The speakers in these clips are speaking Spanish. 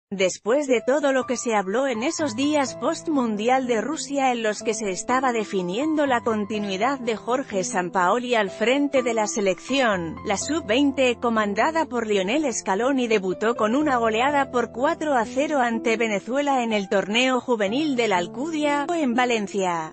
Después de todo lo que se habló en esos días post-mundial de Rusia en los que se estaba definiendo la continuidad de Jorge Sampaoli al frente de la selección, la sub-20, comandada por Lionel Scaloni, debutó con una goleada por 4-0 ante Venezuela en el torneo juvenil de la Alcudia, en Valencia.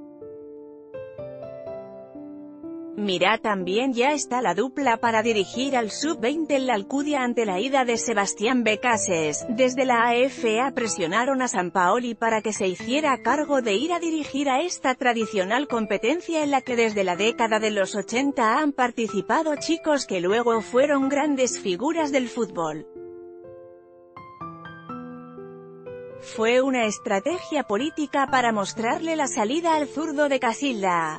Mira, también ya está la dupla para dirigir al sub-20 en la Alcudia ante la ida de Sebastián Becases. Desde la AFA presionaron a Sampaoli para que se hiciera cargo de ir a dirigir a esta tradicional competencia en la que desde la década de los 80 han participado chicos que luego fueron grandes figuras del fútbol. Fue una estrategia política para mostrarle la salida al zurdo de Casilda.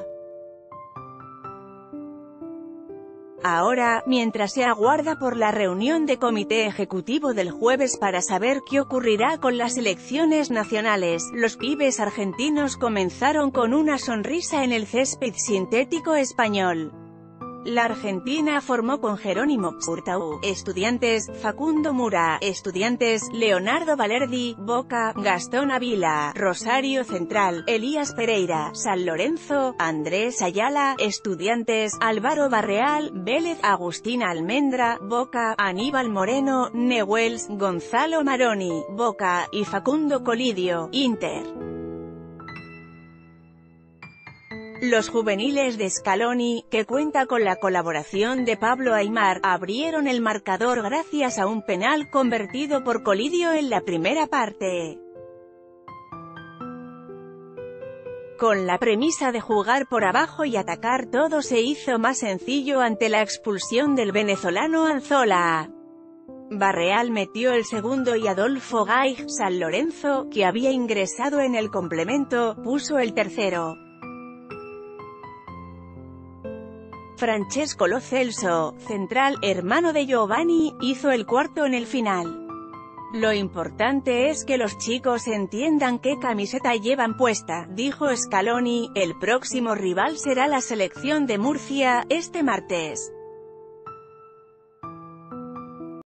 Ahora, mientras se aguarda por la reunión de comité ejecutivo del jueves para saber qué ocurrirá con las selecciones nacionales, los pibes argentinos comenzaron con una sonrisa en el césped sintético español. La Argentina formó con Jerónimo Hurtado, Estudiantes; Facundo Mura, Estudiantes; Leonardo Valerdi, Boca; Gastón Ávila, Rosario Central; Elías Pereira, San Lorenzo; Andrés Ayala, Estudiantes; Álvaro Barreal, Vélez; Agustín Almendra, Boca; Aníbal Moreno, Newell's; Gonzalo Maroni, Boca; y Facundo Colidio, Inter. Los juveniles de Scaloni, que cuenta con la colaboración de Pablo Aimar, abrieron el marcador gracias a un penal convertido por Colidio en la primera parte. Con la premisa de jugar por abajo y atacar, todo se hizo más sencillo ante la expulsión del venezolano Anzola. Barreal metió el segundo y Adolfo Gaig, San Lorenzo, que había ingresado en el complemento, puso el tercero. Francesco Lo Celso, central, hermano de Giovanni, hizo el cuarto en el final. Lo importante es que los chicos entiendan qué camiseta llevan puesta, dijo Scaloni. El próximo rival será la selección de Murcia, este martes.